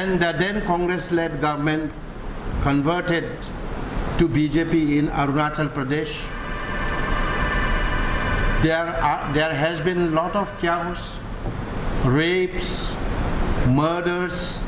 and the then Congress-led government converted to BJP in Arunachal Pradesh. There has been a lot of chaos, rapes, murders,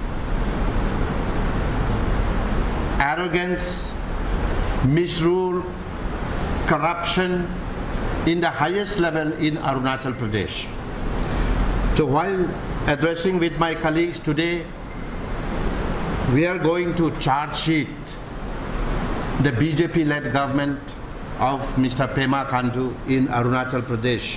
arrogance, misrule, corruption in the highest level in Arunachal Pradesh. So while addressing with my colleagues today, we are going to charge sheet the BJP-led government of Mr. Pema Khandu in Arunachal Pradesh.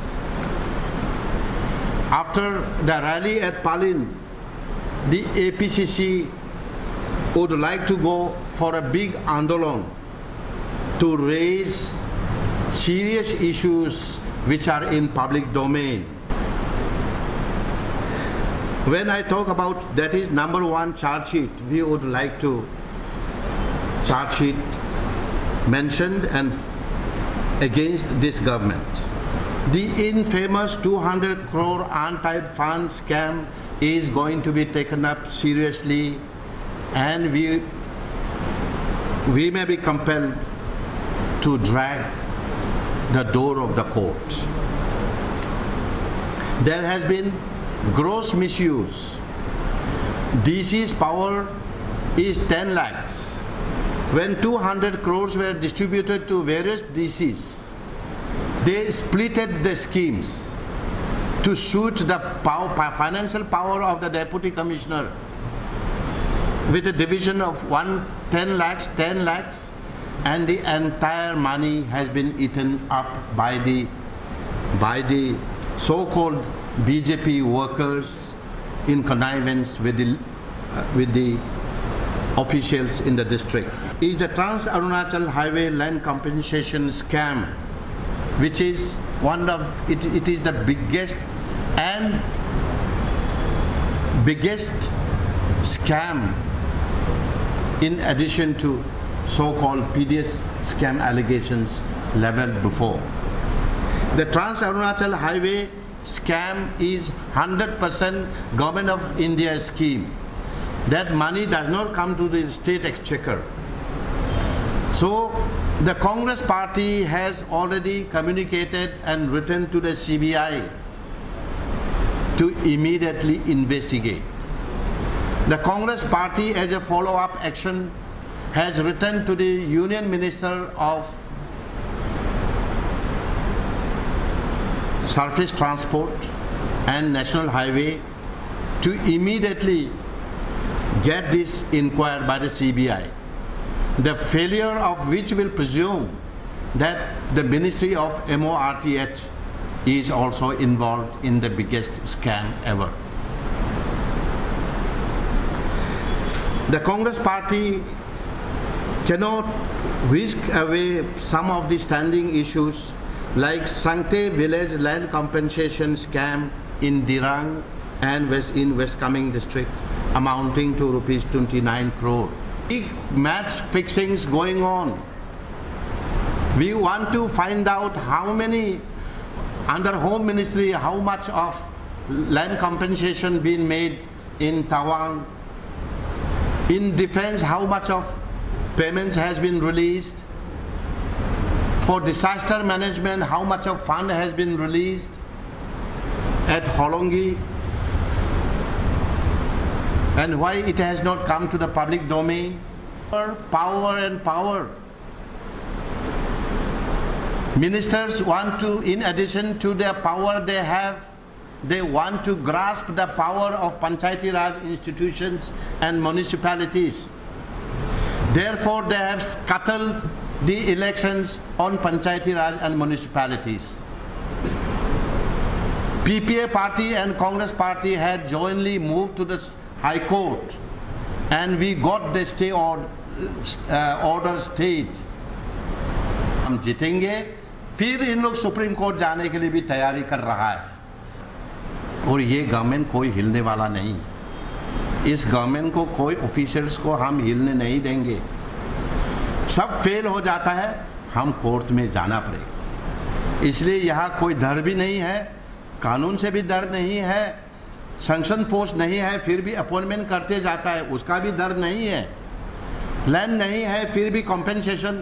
After the rally at Palin, the APCC would like to go for a big Andolan to raise serious issues which are in public domain. When I talk about that is number one charge sheet, we would like to charge sheet mentioned and against this government. The infamous 200 crore untied fund scam is going to be taken up seriously, and we may be compelled to drag the door of the court. There has been gross misuse. DC's power is 10 lakhs. When 200 crores were distributed to various DCs, they splitted the schemes to suit the financial power of the deputy commissioner with a division of 10 lakhs, and the entire money has been eaten up by the so-called BJP workers in connivance with the officials in the district. Is the Trans-Arunachal Highway land compensation scam, which is it is the biggest scam in addition to so-called PDS scam allegations leveled before. The Trans-Arunachal Highway scam is 100% Government of India scheme. That money does not come to the state exchequer. So the Congress party has already communicated and written to the CBI to immediately investigate. The Congress party, as a follow-up action, has written to the Union Minister of Surface Transport and National Highway to immediately get this inquired by the CBI, the failure of which will presume that the Ministry of MORTH is also involved in the biggest scam ever. The Congress party cannot whisk away some of the standing issues like Sangte village land compensation scam in Dirang and in West Kameng district amounting to rupees 29 crore. Big match fixings going on. We want to find out how many, under Home Ministry, how much of land compensation being made in Tawang. In defense, how much of payments has been released. For disaster management, how much of fund has been released at Holongi, and why it has not come to the public domain. Power and power. Ministers want to, in addition to the power they have, they want to grasp the power of Panchayati Raj institutions and municipalities. Therefore, they have scuttled the elections on Panchayati Raj and municipalities. PPA party and Congress party had jointly moved to the High Court, and we got the stay order stayed. हम जीतेंगे, फिर इन लोग supreme court जाने के लिए भी तैयारी कर रहा है, और ये गवर्नमेंट कोई हिलने वाला नहीं। इस गवर्नमेंट को कोई ऑफिशियल्स को हम हिलने नहीं देंगे। सब फेल हो जाता है, हम कोर्ट में जाना पड़ेगा। इसलिए यहाँ कोई डर भी नहीं है, कानून से भी डर नहीं है, सैंक्शन पोस्ट नहीं है फिर भी अपॉइंटमेंट करते जाता है, उसका भी डर नहीं है। लैंड नहीं है फिर भी कॉम्पेंसेशन,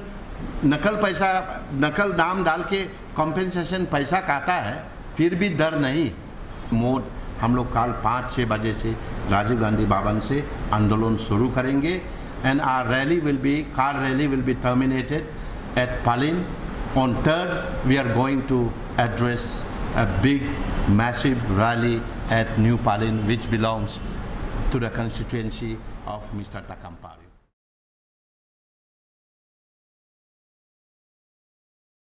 नकल दाम डाल के कॉम्पेंसेशन पैसा खाता है, फिर भी डर नहीं। मोड हम लोग कल 5-6 बजे से राजीव गांधी भवन से आंदोलन शुरू करेंगे and our rally will be, car rally will be terminated at Palin. On 3rd, we are going to address a big, massive rally at New Palin, which belongs to the constituency of Mr. Takampari.